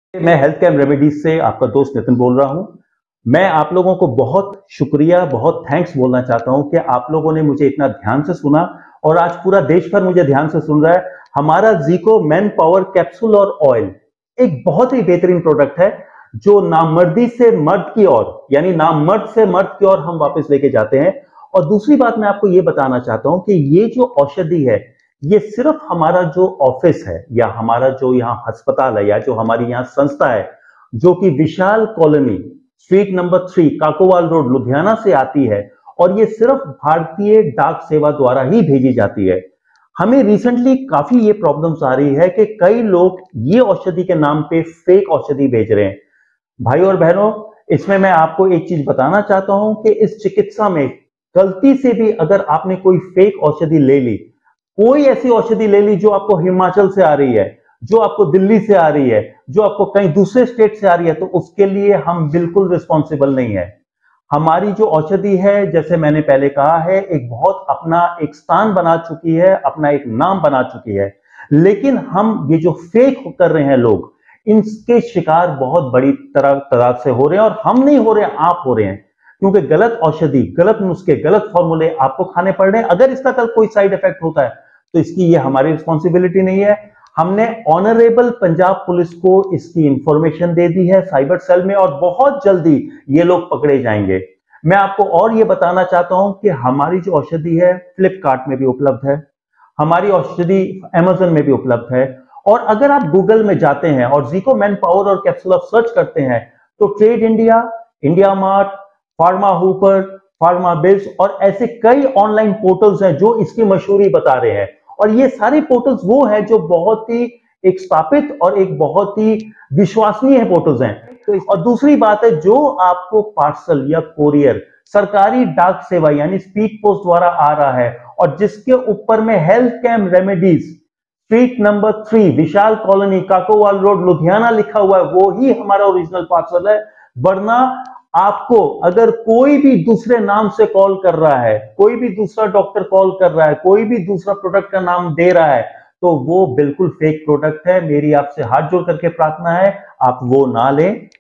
मैं health care remedies से आपका दोस्त नितिन बोल रहा हूं। मैं आप लोगों को बहुत शुक्रिया, बहुत थैंक्स बोलना चाहता हूं कि आप लोगों ने मुझे इतना ध्यान से सुना और आज पूरा देश भर मुझे ध्यान से सुन रहा है। हमारा ज़ीको मैन पावर कैप्सूल और ऑयल एक बहुत ही बेहतरीन प्रोडक्ट है जो नामर्दी से मर्द की ओर, यानी नामर्द से मर्द की ओर हम वापस लेके जाते हैं। और दूसरी बात मैं आपको ये बताना चाहता हूं कि ये जो औषधि है, ये सिर्फ हमारा जो ऑफिस है या हमारा जो यहाँ अस्पताल है या जो हमारी यहाँ संस्था है, जो कि Vishal colony, street number 3, Kakowal road, Ludhiana से आती है, और ये सिर्फ भारतीय डाक सेवा द्वारा ही भेजी जाती है। हमें रिसेंटली काफी ये प्रॉब्लम्स आ रही है कि कई लोग ये औषधि के नाम पे फेक औषधि भेज रहे हैं। भाई और बहनों, इसमें मैं आपको एक चीज बताना चाहता हूं कि इस चिकित्सा में गलती से भी अगर आपने कोई फेक औषधि ले ली, कोई ऐसी औषधि ले ली जो आपको हिमाचल से आ रही है, जो आपको दिल्ली से आ रही है, जो आपको कहीं दूसरे स्टेट से आ रही है, तो उसके लिए हम बिल्कुल रिस्पॉन्सिबल नहीं है। हमारी जो औषधि है, जैसे मैंने पहले कहा है, एक बहुत अपना एक स्थान बना चुकी है, अपना एक नाम बना चुकी है। लेकिन हम ये जो फेक कर रहे हैं लोग, इनके शिकार बहुत बड़ी तादाद से हो रहे हैं, और हम नहीं हो रहे हैं, आप हो रहे हैं। क्योंकि गलत औषधि, गलत नुस्खे, गलत फॉर्मूले आपको खाने पड़ रहे हैं। अगर इसका कल कोई साइड इफेक्ट होता है तो इसकी ये हमारी रिस्पॉन्सिबिलिटी नहीं है। हमने ऑनरेबल पंजाब पुलिस को इसकी इंफॉर्मेशन दे दी है साइबर सेल में, और बहुत जल्दी ये लोग पकड़े जाएंगे। मैं आपको और ये बताना चाहता हूं कि हमारी जो औषधि है फ्लिपकार्ट में भी उपलब्ध है, हमारी औषधि अमेजन में भी उपलब्ध है। और अगर आप गूगल में जाते हैं और ज़ीको मैन पावर और कैप्सूल ऑफ सर्च करते हैं, तो trade India, India mart, pharma hopper, pharma bills और ऐसे कई ऑनलाइन पोर्टल्स हैं जो इसकी मशहूरी बता रहे हैं। और ये सारे पोर्टल्स वो हैं जो बहुत ही एक स्थापित और एक बहुत ही विश्वसनीय पोर्टल्स हैं। तो और दूसरी बात है, जो आपको पार्सल या कोरियर सरकारी डाक सेवा यानी स्पीड पोस्ट द्वारा आ रहा है, और जिसके ऊपर में health camp remedies, street number 3, Vishal colony, Kakowal road, Ludhiana लिखा हुआ है, वो ही हमारा ओरिजिनल पार्सल है। वरना आपको अगर कोई भी दूसरे नाम से कॉल कर रहा है, कोई भी दूसरा डॉक्टर कॉल कर रहा है, कोई भी दूसरा प्रोडक्ट का नाम दे रहा है, तो वो बिल्कुल फेक प्रोडक्ट है। मेरी आपसे हाथ जोड़ करके प्रार्थना है, आप वो ना लें।